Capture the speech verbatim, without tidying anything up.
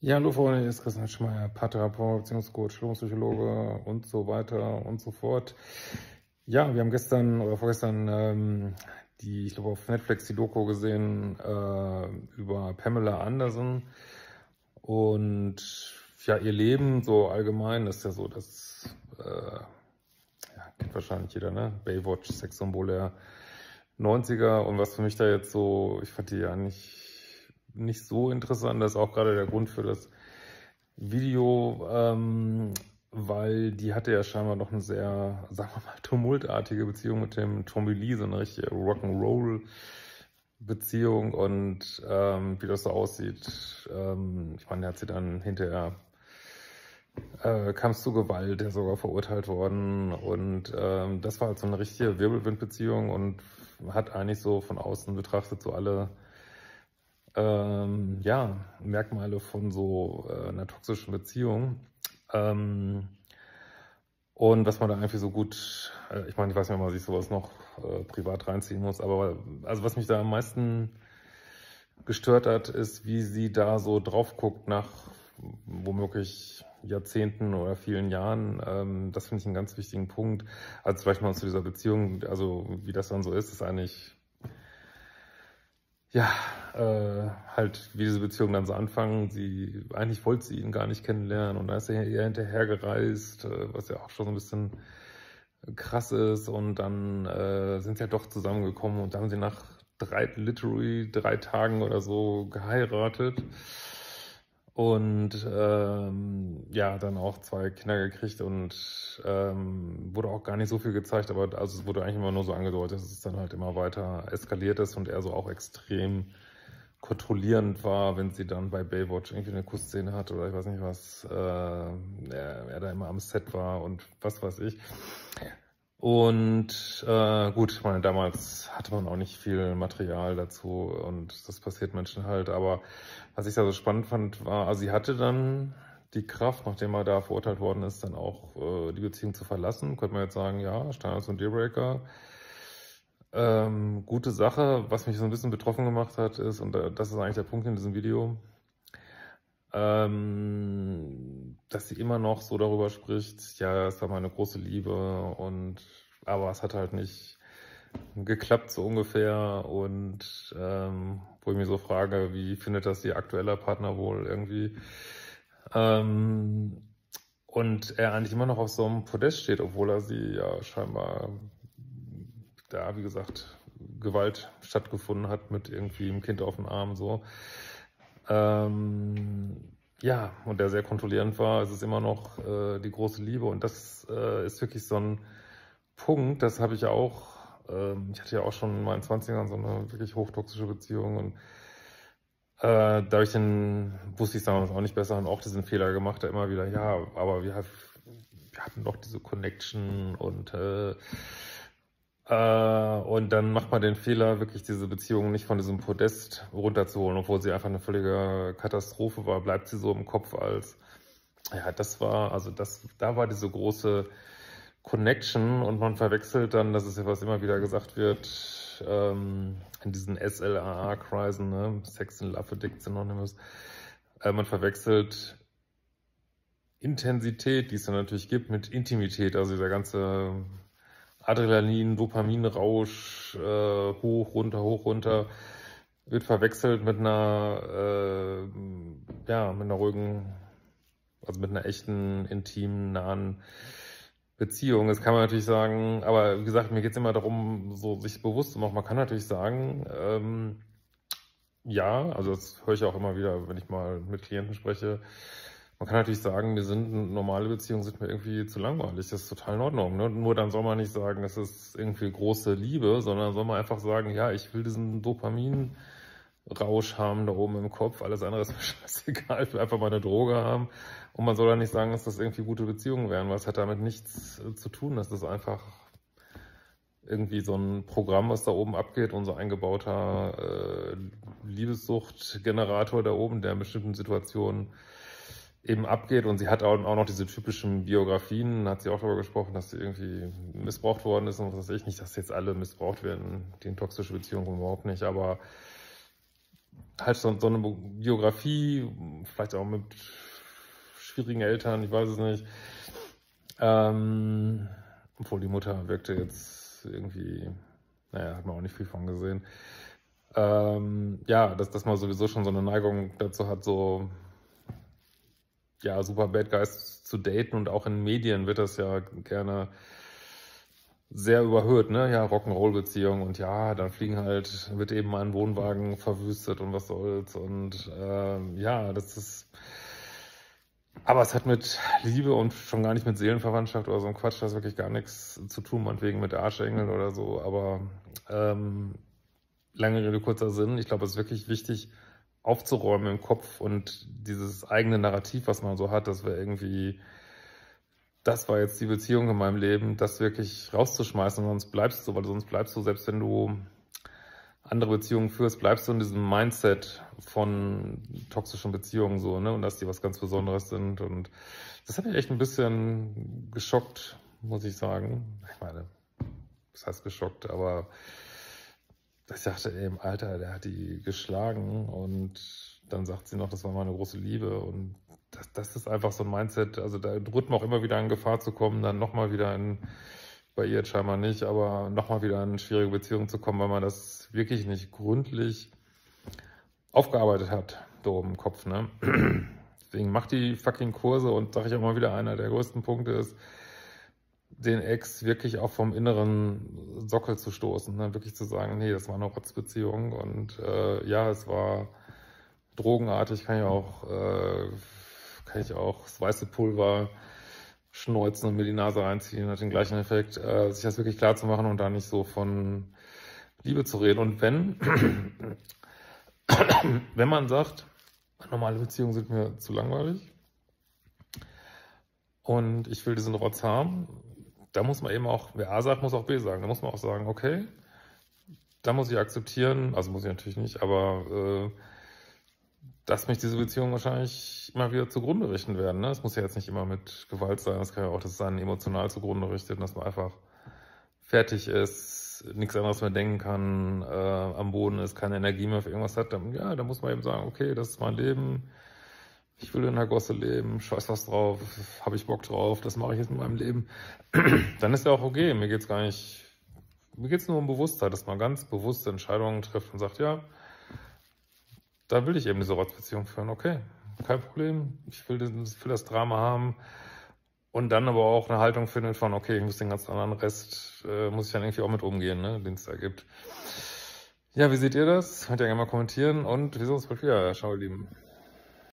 Ja, hallo Freunde, hier ist Christian Schmeier, Paartherapeut, Beziehungscoach, Psychologe und so weiter und so fort. Ja, wir haben gestern oder vorgestern ähm, die, ich glaube auf Netflix die Doku gesehen äh, über Pamela Anderson und ja, ihr Leben so allgemein ist ja so, dass, äh, ja, kennt wahrscheinlich jeder, ne? Baywatch, Sexsymbol der neunziger und was für mich da jetzt so, ich fand die ja nicht nicht so interessant. Das ist auch gerade der Grund für das Video, ähm, weil die hatte ja scheinbar noch eine sehr, sagen wir mal, tumultartige Beziehung mit dem Tommy Lee, so eine richtige Rock'n'Roll-Beziehung und ähm, wie das so aussieht, ähm, ich meine, der hat sie dann hinterher, äh, kam es zu Gewalt, der ist sogar verurteilt worden und ähm, das war halt so eine richtige Wirbelwindbeziehung und hat eigentlich so von außen betrachtet so alle ähm, ja, Merkmale von so äh, einer toxischen Beziehung. Ähm, und was man da einfach so gut, äh, ich meine, ich weiß nicht, ob man sich sowas noch äh, privat reinziehen muss, aber also was mich da am meisten gestört hat, ist, wie sie da so drauf guckt nach womöglich Jahrzehnten oder vielen Jahren. Ähm, das finde ich einen ganz wichtigen Punkt. Also vielleicht mal zu dieser Beziehung, also wie das dann so ist, ist eigentlich ja, äh, halt, wie diese Beziehungen dann so anfangen. Sie, eigentlich wollte sie ihn gar nicht kennenlernen und da ist er ihr hinterhergereist, äh, was ja auch schon so ein bisschen krass ist. Und dann äh, sind sie ja doch zusammengekommen und da haben sie nach drei, literally drei Tagen oder so geheiratet. Und ähm, ja, dann auch zwei Kinder gekriegt und ähm, wurde auch gar nicht so viel gezeigt, aber also es wurde eigentlich immer nur so angedeutet, dass es dann halt immer weiter eskaliert ist und er so auch extrem kontrollierend war, wenn sie dann bei Baywatch irgendwie eine Kussszene hatte oder ich weiß nicht was, äh, er, er da immer am Set war und was weiß ich. Und äh, gut, ich meine, damals hatte man auch nicht viel Material dazu und das passiert Menschen halt. Aber was ich da so spannend fand, war, also sie hatte dann die Kraft, nachdem er da verurteilt worden ist, dann auch äh, die Beziehung zu verlassen. Könnte man jetzt sagen, ja, Standards und Dealbreaker. Ähm, gute Sache. Was mich so ein bisschen betroffen gemacht hat, ist, und äh, das ist eigentlich der Punkt in diesem Video, ähm, dass sie immer noch so darüber spricht, ja, es war meine große Liebe und aber es hat halt nicht geklappt so ungefähr und ähm, wo ich mich so frage, wie findet das ihr aktueller Partner wohl irgendwie? Ähm, und er eigentlich immer noch auf so einem Podest steht, obwohl er sie ja scheinbar da, wie gesagt, Gewalt stattgefunden hat mit irgendwie einem Kind auf dem Arm so. Ähm, ja, und der sehr kontrollierend war. Es ist immer noch äh, die große Liebe und das äh, ist wirklich so ein Punkt, das habe ich auch, ähm, ich hatte ja auch schon in meinen Zwanzigern so eine wirklich hochtoxische Beziehung und äh, dadurch dann wusste ich damals auch nicht besser und auch diesen Fehler gemacht, da immer wieder, ja, aber wir, wir hatten doch diese Connection und äh, äh, und dann macht man den Fehler, wirklich diese Beziehung nicht von diesem Podest runterzuholen, obwohl sie einfach eine völlige Katastrophe war, bleibt sie so im Kopf als, ja, das war, also das, da war diese große Connection und man verwechselt dann, das ist ja was immer wieder gesagt wird, ähm, in diesen S L A A-Kreisen, ne, Sex and Love Addict Synonymous, äh, man verwechselt Intensität, die es dann natürlich gibt, mit Intimität, also dieser ganze Adrenalin, Dopaminrausch, äh, hoch, runter, hoch, runter, wird verwechselt mit einer, äh, ja, mit einer ruhigen, also mit einer echten, intimen, nahen Beziehung. Das kann man natürlich sagen, aber wie gesagt, mir geht es immer darum, so sich bewusst zu machen. Man kann natürlich sagen, ähm, ja, also das höre ich auch immer wieder, wenn ich mal mit Klienten spreche. Man kann natürlich sagen, wir sind normale Beziehungen sind mir irgendwie zu langweilig. Das ist total in Ordnung. Ne? Nur dann soll man nicht sagen, es ist irgendwie große Liebe, sondern soll man einfach sagen, ja, ich will diesen Dopamin Rausch haben da oben im Kopf, alles andere ist mir scheißegal, ich will einfach mal eine Droge haben. Und man soll ja nicht sagen, dass das irgendwie gute Beziehungen wären, weil es hat damit nichts äh, zu tun. Das ist einfach irgendwie so ein Programm, was da oben abgeht, unser eingebauter äh, Liebessuchtgenerator da oben, der in bestimmten Situationen eben abgeht. Und sie hat auch, auch noch diese typischen Biografien, hat sie auch darüber gesprochen, dass sie irgendwie missbraucht worden ist und was weiß ich nicht, dass jetzt alle missbraucht werden, die in toxische Beziehungen überhaupt nicht, aber halt so, so eine Biografie vielleicht auch mit schwierigen Eltern, ich weiß es nicht. Ähm, obwohl die Mutter wirkte jetzt irgendwie, naja, hat man auch nicht viel von gesehen. Ähm, ja, dass, dass man sowieso schon so eine Neigung dazu hat, so ja, super Bad Guys zu daten, und auch in Medien wird das ja gerne sehr überhöht, ne? Ja, Rock'n'Roll-Beziehung und ja, dann fliegen halt, wird eben mal ein Wohnwagen verwüstet und was soll's und ähm, ja, das ist, aber es hat mit Liebe und schon gar nicht mit Seelenverwandtschaft oder so ein Quatsch, das hat wirklich gar nichts zu tun, meinetwegen mit Arschengeln oder so, aber ähm, lange Rede, kurzer Sinn, ich glaube, es ist wirklich wichtig, aufzuräumen im Kopf und dieses eigene Narrativ, was man so hat, dass wir irgendwie, das war jetzt die Beziehung in meinem Leben, das wirklich rauszuschmeißen, sonst bleibst du, weil sonst bleibst du, selbst wenn du andere Beziehungen führst, bleibst du in diesem Mindset von toxischen Beziehungen so, ne, und dass die was ganz Besonderes sind, und das hat mich echt ein bisschen geschockt, muss ich sagen. Ich meine, das heißt geschockt, aber ich dachte, ey, im Alter, der hat die geschlagen, und dann sagt sie noch, das war meine große Liebe, und das, das ist einfach so ein Mindset, also da droht man auch immer wieder in Gefahr zu kommen, dann nochmal wieder in, bei ihr jetzt scheinbar nicht, aber nochmal wieder in schwierige Beziehungen zu kommen, weil man das wirklich nicht gründlich aufgearbeitet hat, so im Kopf, ne? Deswegen macht die fucking Kurse, und sage ich auch mal wieder, einer der größten Punkte ist, den Ex wirklich auch vom inneren Sockel zu stoßen, ne? Wirklich zu sagen, nee, das war eine Rotzbeziehung, und äh, ja, es war drogenartig, kann ich auch, äh, kann ich auch das weiße Pulver schneuzen und mir die Nase reinziehen, hat den gleichen Effekt, äh, sich das wirklich klar zu machen und da nicht so von Liebe zu reden. Und wenn, wenn man sagt, normale Beziehungen sind mir zu langweilig und ich will diesen Rotz haben, da muss man eben auch, wer A sagt, muss auch B sagen. Da muss man auch sagen, okay, da muss ich akzeptieren, also muss ich natürlich nicht, aber äh, dass mich diese Beziehungen wahrscheinlich immer wieder zugrunde richten werden. Ne? Es muss ja jetzt nicht immer mit Gewalt sein, es kann ja auch, dass es einen emotional zugrunde richtet, dass man einfach fertig ist, nichts anderes mehr denken kann, äh, am Boden ist, keine Energie mehr für irgendwas hat. Dann, ja, da muss man eben sagen, okay, das ist mein Leben, ich will in der Gosse leben, scheiß was drauf, habe ich Bock drauf, das mache ich jetzt in meinem Leben. Dann ist ja auch okay, mir geht's gar nicht, mir geht's nur um Bewusstheit, dass man ganz bewusste Entscheidungen trifft und sagt, ja, da will ich eben diese Rotzbeziehung führen, okay, kein Problem, ich will, das, ich will das Drama haben, und dann aber auch eine Haltung finden von, okay, ich muss den ganzen anderen Rest, äh, muss ich dann irgendwie auch mit umgehen, ne, den es da gibt. Ja, wie seht ihr das? Könnt ihr gerne mal kommentieren, und wir sehen uns bald wieder. Ciao, ihr Lieben.